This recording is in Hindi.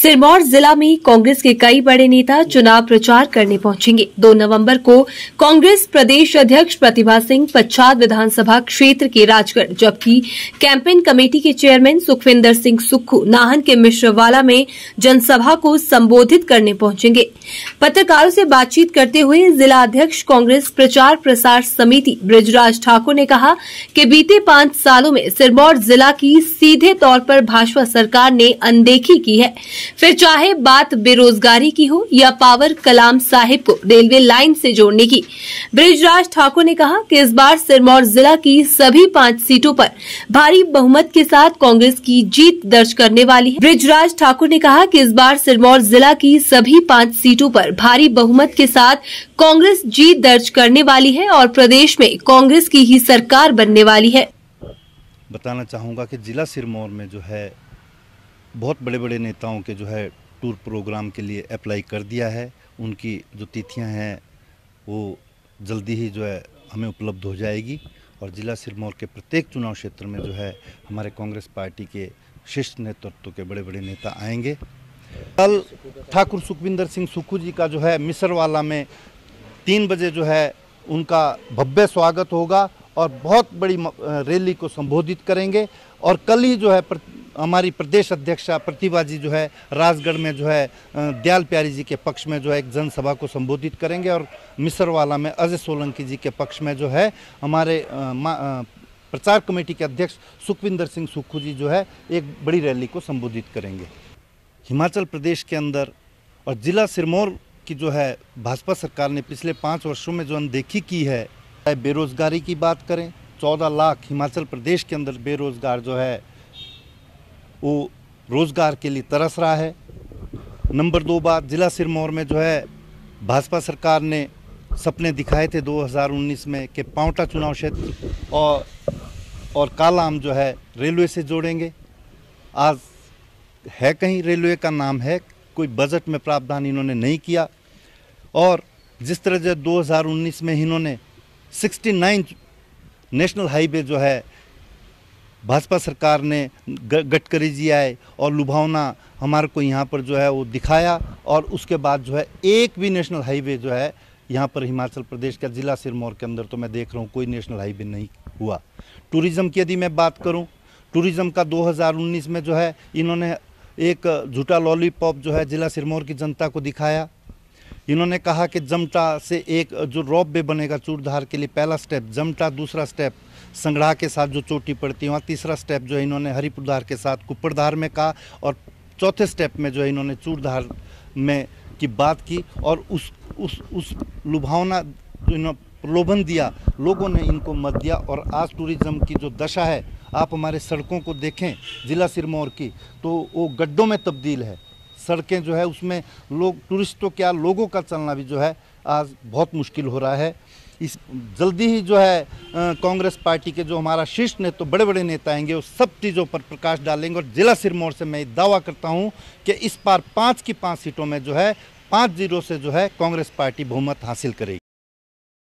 सिरमौर जिला में कांग्रेस के कई बड़े नेता चुनाव प्रचार करने पहुंचेंगे। 2 नवंबर को कांग्रेस प्रदेश अध्यक्ष प्रतिभा सिंह पच्छाद विधानसभा क्षेत्र के राजगढ़, जबकि कैंपेन कमेटी के चेयरमैन सुखविंदर सिंह सुक्खू नाहन के मिश्रवाला में जनसभा को संबोधित करने पहुंचेंगे। पत्रकारों से बातचीत करते हुए जिला अध्यक्ष कांग्रेस प्रचार प्रसार समिति बृजराज ठाकुर ने कहा कि बीते 5 सालों में सिरमौर जिला की सीधे तौर पर भाजपा सरकार ने अनदेखी की है। फिर चाहे बात बेरोजगारी की हो या पावर कलाम साहिब को रेलवे लाइन से जोड़ने की। बृजराज ठाकुर ने कहा कि इस बार सिरमौर जिला की सभी 5 सीटों पर भारी बहुमत के साथ कांग्रेस की जीत दर्ज करने वाली है। बृजराज ठाकुर ने कहा कि इस बार सिरमौर जिला की सभी 5 सीटों पर भारी बहुमत के साथ कांग्रेस जीत दर्ज करने वाली है और प्रदेश में कांग्रेस की ही सरकार बनने वाली है। बताना चाहूँगा कि जिला सिरमौर में जो है बहुत बड़े बड़े नेताओं के जो है टूर प्रोग्राम के लिए अप्लाई कर दिया है। उनकी जो तिथियां हैं वो जल्दी ही जो है हमें उपलब्ध हो जाएगी और ज़िला सिरमौर के प्रत्येक चुनाव क्षेत्र में जो है हमारे कांग्रेस पार्टी के शीर्ष नेतृत्व के बड़े बड़े नेता आएंगे। कल ठाकुर सुखविंदर सिंह सुक्खू जी का जो है मिसरवाला में 3 बजे जो है उनका भव्य स्वागत होगा और बहुत बड़ी रैली को संबोधित करेंगे। और कल ही जो है हमारी प्रदेश अध्यक्षा प्रतिभा जी जो है राजगढ़ में जो है दयाल प्यारी जी के पक्ष में जो है एक जनसभा को संबोधित करेंगे और मिसरवाला में अजय सोलंकी जी के पक्ष में जो है हमारे प्रचार कमेटी के अध्यक्ष सुखविंदर सिंह सुक्खू जी जो है एक बड़ी रैली को संबोधित करेंगे। हिमाचल प्रदेश के अंदर और ज़िला सिरमौर की जो है भाजपा सरकार ने पिछले 5 वर्षों में जो अनदेखी की है, बेरोजगारी की बात करें 14 लाख हिमाचल प्रदेश के अंदर बेरोजगार जो है वो रोज़गार के लिए तरस रहा है। नंबर 2 बात, ज़िला सिरमौर में जो है भाजपा सरकार ने सपने दिखाए थे 2019 में कि पांवटा चुनाव क्षेत्र और कालाम जो है रेलवे से जोड़ेंगे। आज है कहीं रेलवे का नाम है, कोई बजट में प्रावधान इन्होंने नहीं किया। और जिस तरह जो 2019 में इन्होंने 69 नेशनल हाईवे जो है भाजपा सरकार ने गडकरी जी आए और लुभावना हमारे को यहाँ पर जो है वो दिखाया और उसके बाद जो है एक भी नेशनल हाईवे जो है यहाँ पर हिमाचल प्रदेश का ज़िला सिरमौर के अंदर तो मैं देख रहा हूँ कोई नेशनल हाईवे नहीं हुआ। टूरिज़्म की यदि मैं बात करूँ, टूरिज़्म का 2019 में जो है इन्होंने एक झूठा लॉलीपॉप जो है ज़िला सिरमौर की जनता को दिखाया। इन्होंने कहा कि जमटा से एक जो रोप वे बनेगा चूड़धार के लिए, पहला स्टेप जमटा, दूसरा स्टेप संगड़ा के साथ जो चोटी पड़ती है वहाँ, तीसरा स्टेप जो है इन्होंने हरिपुरधार के साथ कुप्पड़धार में कहा और चौथे स्टेप में जो है इन्होंने चूड़धार में की बात की और उस लुभावना प्रलोभन दिया, लोगों ने इनको मत दिया। और आज टूरिज़्म की जो दशा है, आप हमारे सड़कों को देखें ज़िला सिरमौर की तो वो गड्ढों में तब्दील है। सड़कें जो है उसमें लोग टूरिस्टों क्या लोगों का चलना भी जो है आज बहुत मुश्किल हो रहा है। इस जल्दी ही जो है कांग्रेस पार्टी के जो हमारा शीर्ष नेता बड़े बड़े नेता आएंगे वो सब चीज़ों पर प्रकाश डालेंगे और ज़िला सिरमौर से मैं दावा करता हूं कि इस बार 5 की 5 सीटों में जो है 5-0 से जो है कांग्रेस पार्टी बहुमत हासिल करेगी।